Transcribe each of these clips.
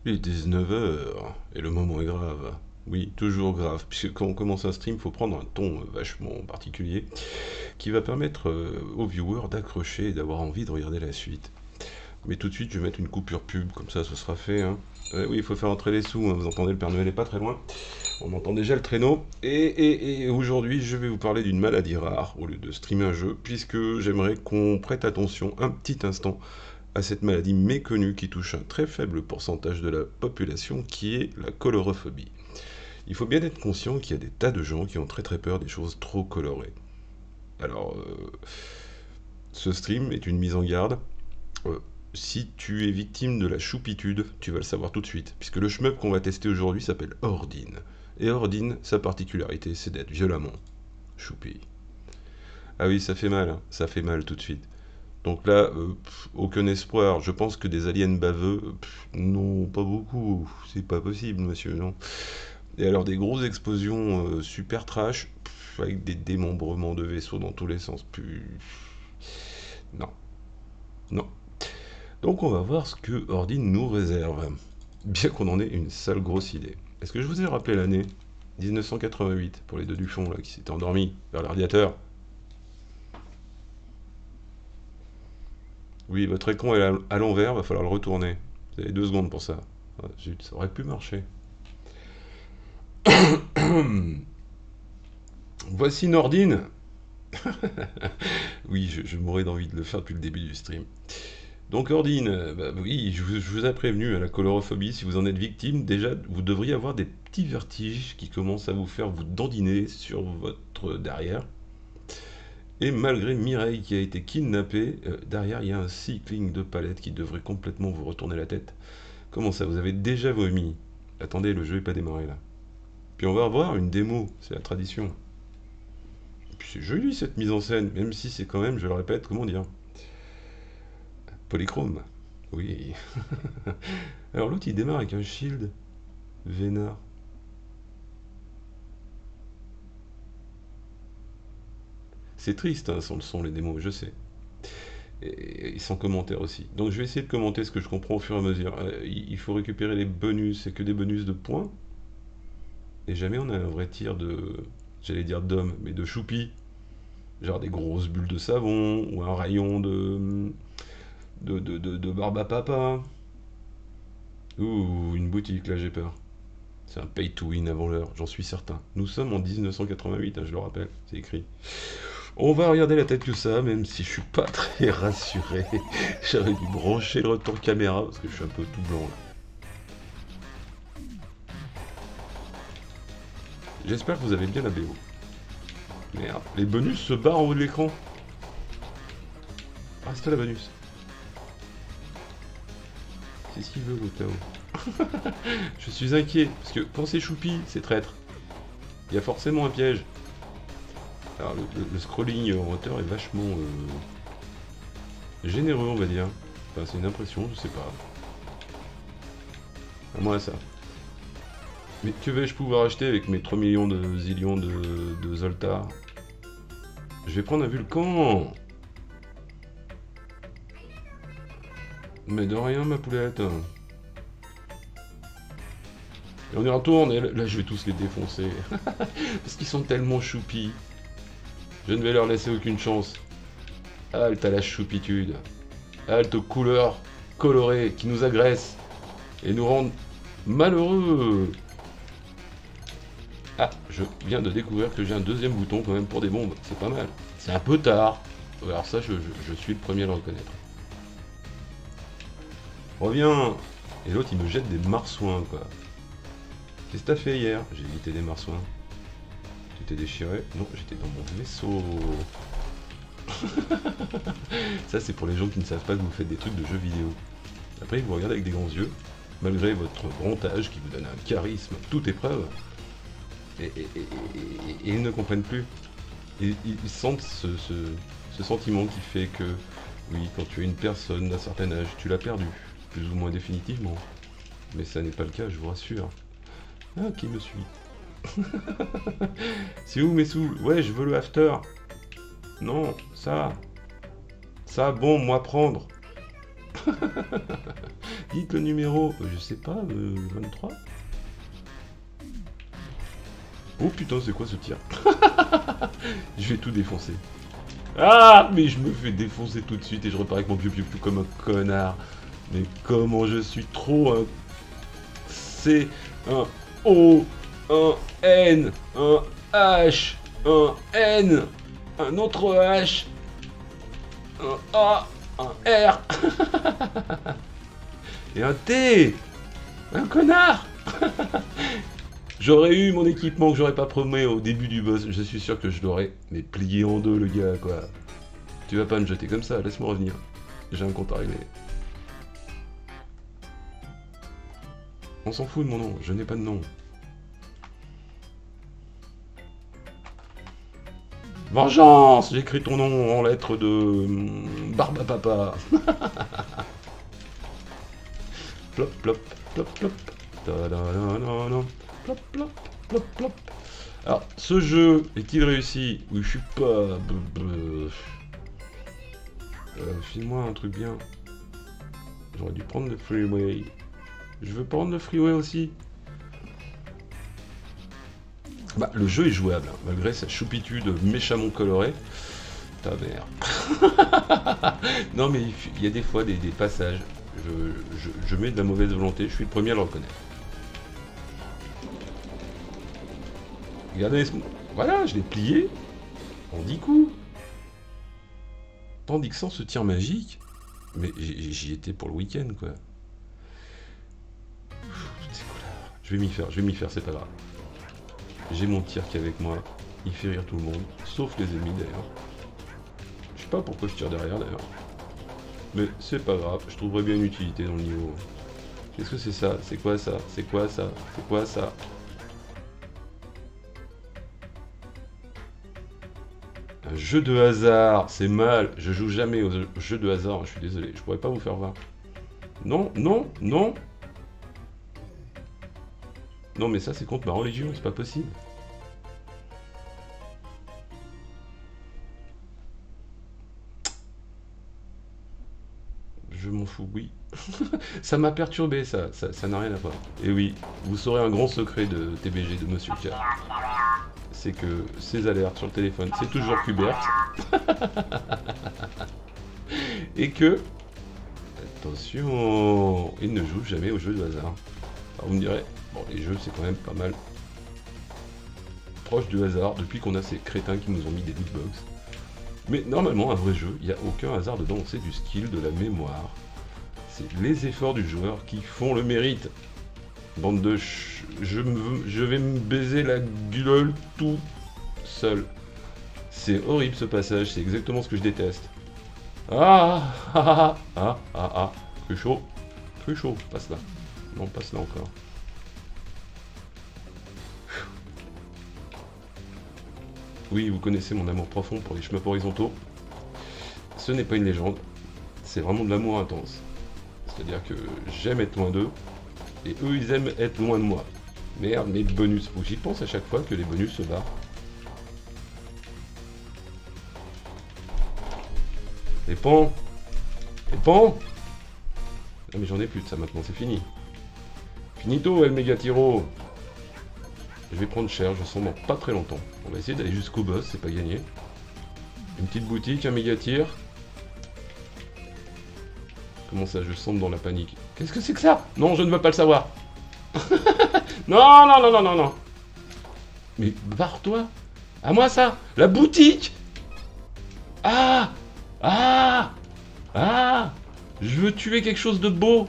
Il est 19 heures et le moment est grave. Oui, toujours grave, puisque quand on commence un stream, il faut prendre un ton vachement particulier qui va permettre aux viewers d'accrocher et d'avoir envie de regarder la suite. Mais tout de suite, je vais mettre une coupure pub, comme ça ce sera fait. Hein. Oui, il faut faire entrer les sous, hein. Vous entendez, le Père Noël est pas très loin. On entend déjà le traîneau. Et aujourd'hui, je vais vous parler d'une maladie rare au lieu de streamer un jeu, puisque j'aimerais qu'on prête attention un petit instant à cette maladie méconnue qui touche un très faible pourcentage de la population, qui est la colorophobie. Il faut bien être conscient qu'il y a des tas de gens qui ont très très peur des choses trop colorées. Alors, ce stream est une mise en garde. Euh, Si tu es victime de la choupitude, tu vas le savoir tout de suite, puisque le shmup qu'on va tester aujourd'hui s'appelle Ordine. Et Ordine, sa particularité, c'est d'être violemment choupi. Ah oui, ça fait mal, hein, ça fait mal tout de suite. Donc là, aucun espoir. Je pense que des aliens baveux, non, pas beaucoup. C'est pas possible, monsieur, non. Et alors des grosses explosions super trash, avec des démembrements de vaisseaux dans tous les sens. Non, non. Donc on va voir ce que Ordine nous réserve. Bien qu'on en ait une sale grosse idée. Est-ce que je vous ai rappelé l'année 1988 pour les deux du fond là qui s'étaient endormis vers le radiateur? Oui, votre écran est à l'envers, va falloir le retourner. Vous avez 2 secondes pour ça. Ah, zut, ça aurait pu marcher. Voici Nordine. Oui, je mourrais d'envie de le faire depuis le début du stream. Donc Ordine, bah oui, je vous ai prévenu, à la colorophobie, si vous en êtes victime, déjà, vous devriez avoir des petits vertiges qui commencent à vous faire vous dandiner sur votre derrière. Et malgré Mireille qui a été kidnappée, derrière il y a un cycling de palettes qui devrait complètement vous retourner la tête. Comment ça, vous avez déjà vomi? Attendez, le jeu n'est pas démarré là. Puis on va avoir une démo, c'est la tradition. Et puis c'est joli cette mise en scène, même si c'est quand même, je le répète, comment dire, polychrome. Oui. Alors l'autre il démarre avec un shield, vénard. C'est triste hein, sans le son, les démos, je sais. Et sans commentaire aussi. Donc je vais essayer de commenter ce que je comprends au fur et à mesure. Il faut récupérer les bonus, c'est que des bonus de points. Et jamais on a un vrai tir de, j'allais dire d'homme, mais de choupi. Genre des grosses bulles de savon, ou un rayon de barbe à papa. Ouh, une boutique, là j'ai peur. C'est un pay to win avant l'heure, j'en suis certain. Nous sommes en 1988, hein, je le rappelle, c'est écrit. On va regarder la tête que ça, même si je suis pas très rassuré. J'aurais dû brancher le retour caméra, parce que je suis un peu tout blanc là. J'espère que vous avez bien la BO. Merde, les bonus se barrent en haut de l'écran. Reste la bonus. C'est ce qu'il veut, l'autre là-haut. Je suis inquiet, parce que quand c'est choupi, c'est traître. Il y a forcément un piège. Alors le scrolling en hauteur est vachement généreux, on va dire. Enfin, c'est une impression, je sais pas. À moi ça. Mais que vais-je pouvoir acheter avec mes 3 millions de zillions de Zoltar? Je vais prendre un Vulcan. Mais de rien, ma poulette. Et on y retourne, et là je vais tous les défoncer. Parce qu'ils sont tellement choupis. Je ne vais leur laisser aucune chance. Halte à la choupitude. Halte aux couleurs colorées qui nous agressent et nous rendent malheureux. Ah, je viens de découvrir que j'ai un deuxième bouton quand même pour des bombes. C'est pas mal. C'est un peu tard. Alors ça, je suis le premier à le reconnaître. Reviens. Et l'autre, il me jette des marsouins, quoi. Qu'est-ce que t'as fait hier? J'ai évité des marsouins. Tu t'es déchiré? Non, j'étais dans mon vaisseau. Ça, c'est pour les gens qui ne savent pas que vous faites des trucs de jeux vidéo. Après, ils vous regardent avec des grands yeux, malgré votre grand âge qui vous donne un charisme toute épreuve. Et ils ne comprennent plus. Et ils sentent ce sentiment qui fait que, oui, quand tu es une personne d'un certain âge, tu l'as perdu, plus ou moins définitivement. Mais ça n'est pas le cas, je vous rassure. Ah, qui me suit? C'est où mes sous? Ouais, je veux le after. Non, ça. Ça, bon, moi prendre. Dites le numéro, je sais pas, 23. Oh putain, c'est quoi ce tir? Je vais tout défoncer. Ah, mais je me fais défoncer tout de suite et je repars avec mon piou-piou comme un connard. Mais comment je suis trop un C, un O, un N, un H, un N, un autre H, un A, un R et un T. Un connard. J'aurais eu mon équipement que j'aurais pas promis au début du boss, je suis sûr que je l'aurais, mais plié en deux le gars quoi. Tu vas pas me jeter comme ça, laisse-moi revenir. J'ai un compte à régler. On s'en fout de mon nom, je n'ai pas de nom. Vengeance! J'écris ton nom en lettres de... Barbapapa. Plop, plop, plop, plop. Ta-da-da-da-da. Plop, plop, plop, plop. Alors, ce jeu est-il réussi? Oui, je suis pas... File-moi un truc bien. J'aurais dû prendre le freeway. Je veux prendre le freeway aussi. Bah, le jeu est jouable, hein, malgré sa choupitude méchamment colorée. Ta mère. Non, mais il y a des fois des passages. Je mets de la mauvaise volonté, je suis le premier à le reconnaître. Regardez, voilà, je l'ai plié en 10 coups. Tandis que sans ce tir magique, mais j'y étais pour le week-end, quoi. Toutes ces couleurs. Je vais m'y faire, c'est pas grave. J'ai mon tir qui est avec moi, il fait rire tout le monde, sauf les ennemis d'ailleurs. Je sais pas pourquoi je tire derrière d'ailleurs. Mais c'est pas grave, je trouverai bien une utilité dans le niveau. Qu'est-ce que c'est ça? C'est quoi ça? C'est quoi ça? C'est quoi ça? Un jeu de hasard, c'est mal. Je joue jamais aux jeux de hasard, je suis désolé. Je pourrais pas vous faire voir. Non, non, non. Non, mais ça, c'est contre ma religion, c'est pas possible. Je m'en fous, oui. Ça m'a perturbé, ça n'a rien à voir. Et oui, vous saurez un grand secret de TBG de Monsieur K. C'est que ces alertes sur le téléphone, c'est toujours Qbert. Et que... Attention, il ne joue jamais aux jeux de hasard. Alors vous me direz, bon, les jeux, c'est quand même pas mal proche du hasard, depuis qu'on a ces crétins qui nous ont mis des lootbox. Mais normalement, un vrai jeu, il n'y a aucun hasard dedans, c'est du skill, de la mémoire. C'est les efforts du joueur qui font le mérite. Bande de je vais me baiser la gueule tout seul. C'est horrible ce passage, c'est exactement ce que je déteste. Ah ah ah ah ah, plus chaud, passe là. Non, passe là encore. Oui, vous connaissez mon amour profond pour les shmups horizontaux. Ce n'est pas une légende, c'est vraiment de l'amour intense. C'est-à-dire que j'aime être loin d'eux, et eux ils aiment être loin de moi. Merde, mes bonus, faut que j'y pense à chaque fois que les bonus se barrent. Les pans. Ah mais j'en ai plus de ça maintenant, c'est fini. Finito, El Megatiro. Je vais prendre cher, je sens dans pas très longtemps. On va essayer d'aller jusqu'au boss, c'est pas gagné. Une petite boutique, un méga tir. Comment ça, je sens dans la panique. Qu'est-ce que c'est que ça? Non, je ne veux pas le savoir. Non, non, non, non, non, non. Mais barre-toi. À moi ça. La boutique. Ah. Ah. Ah. Je veux tuer quelque chose de beau.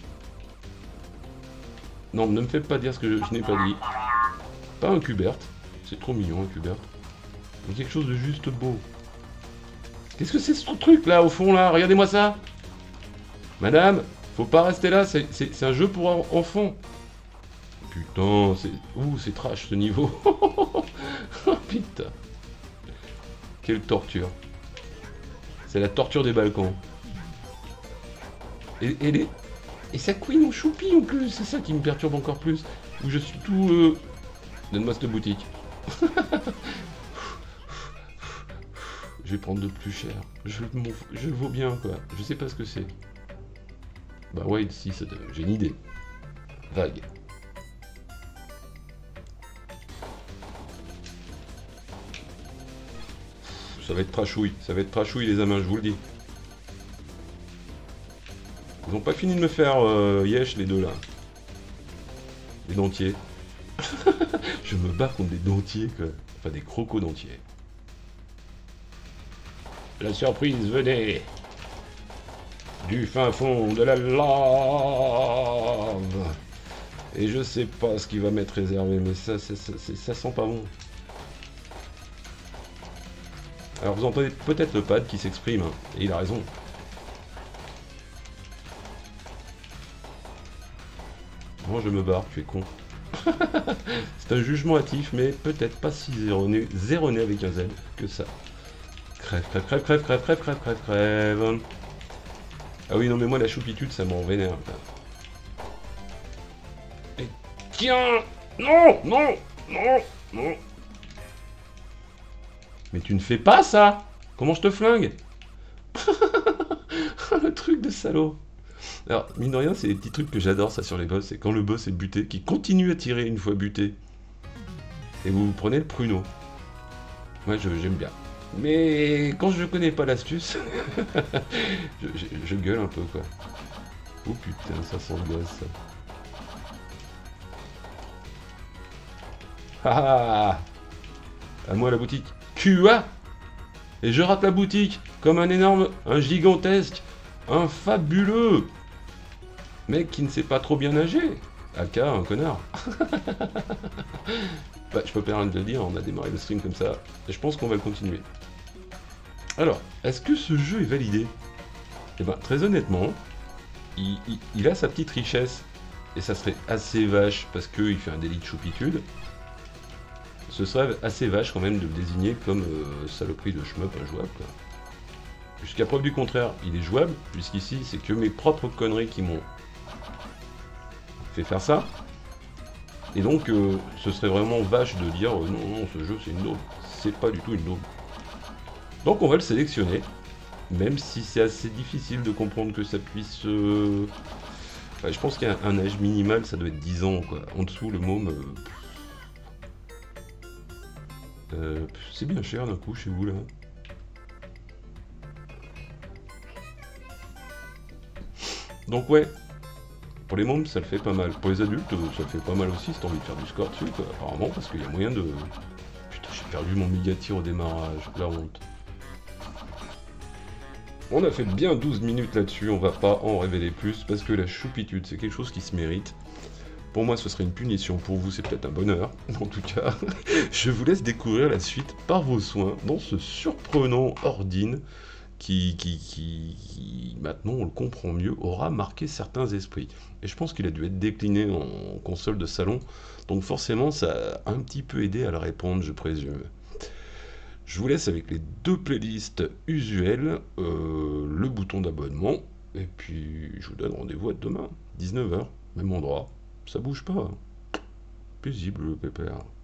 Non, ne me faites pas dire ce que je n'ai pas dit. Pas un Qbert. C'est trop mignon, un Qbert. Mais quelque chose de juste beau. Qu'est-ce que c'est ce truc là, au fond là? Regardez-moi ça. Madame, faut pas rester là, c'est un jeu pour enfants. Putain, c'est... Ouh, c'est trash ce niveau. Oh putain. Quelle torture. C'est la torture des balcons. Et ça couine au choupi en plus, c'est ça qui me perturbe encore plus. Où je suis tout... Donne-moi cette boutique. Je vais prendre de plus cher. Je vaux bien quoi, je sais pas ce que c'est. Bah ouais, si, j'ai une idée. Vague. Ça va être trashouille. Ça va être trashouille les amins, je vous le dis. Ils ont pas fini de me faire yesh les deux là. Les dentiers. Je me bats contre des dentiers quoi. Enfin des crocodentiers. La surprise venait du fin fond de la lave. Et je sais pas ce qui va m'être réservé, mais ça sent pas bon. Alors vous entendez peut-être le pad qui s'exprime, hein, et il a raison. Moi je me barre, tu es con. C'est un jugement hâtif, mais peut-être pas si zéroné avec un Z que ça. Crève, crève, crève, crève, crève, crève, crève, crève, crève. Ah oui, non mais moi la choupitude ça m'en vénère. Et tiens. Non, non, non, non. Mais tu ne fais pas ça. Comment je te flingue? Le truc de salaud. Alors, mine de rien, c'est des petits trucs que j'adore ça sur les boss, c'est quand le boss est buté, qui continue à tirer une fois buté. Et vous prenez le pruneau. Moi, j'aime bien. Mais quand je connais pas l'astuce, je gueule un peu, quoi. Oh putain, ça sent le gosse, ça. Ah, à moi la boutique. QA. Et je rate la boutique, comme un énorme, un gigantesque, un fabuleux mec qui ne sait pas trop bien nager. Aka, un connard. Bah, je peux pas rien de le dire, on a démarré le stream comme ça, et je pense qu'on va le continuer. Alors, est-ce que ce jeu est validé? Eh ben, très honnêtement, il a sa petite richesse, et ça serait assez vache, parce qu'il fait un délit de choupitude. Ce serait assez vache quand même de le désigner comme saloperie de shmup injouable, quoi. Jusqu'à preuve du contraire, il est jouable, puisqu'ici, c'est que mes propres conneries qui m'ont fait faire ça. Et donc, ce serait vraiment vache de dire non, non, ce jeu c'est une daube. C'est pas du tout une daube. Donc, on va le sélectionner, même si c'est assez difficile de comprendre que ça puisse. Enfin, je pense qu'il y a un âge minimal, ça doit être 10 ans, quoi. En dessous, le môme. C'est bien cher d'un coup chez vous là. Donc, ouais. Pour les mômes, ça le fait pas mal. Pour les adultes, ça le fait pas mal aussi si t'as envie de faire du score dessus, quoi, apparemment, parce qu'il y a moyen de. Putain, j'ai perdu mon méga tir au démarrage, la honte. On a fait bien 12 minutes là-dessus, on va pas en révéler plus, parce que la choupitude, c'est quelque chose qui se mérite. Pour moi, ce serait une punition, pour vous, c'est peut-être un bonheur. En tout cas, je vous laisse découvrir la suite par vos soins dans ce surprenant Ordine qui, maintenant on le comprend mieux, aura marqué certains esprits. Et je pense qu'il a dû être décliné en console de salon, donc forcément ça a un petit peu aidé à le répondre, je présume. Je vous laisse avec les deux playlists usuelles, le bouton d'abonnement, et puis je vous donne rendez-vous à demain, 19 h, même endroit. Ça bouge pas, hein. Paisible le pépère.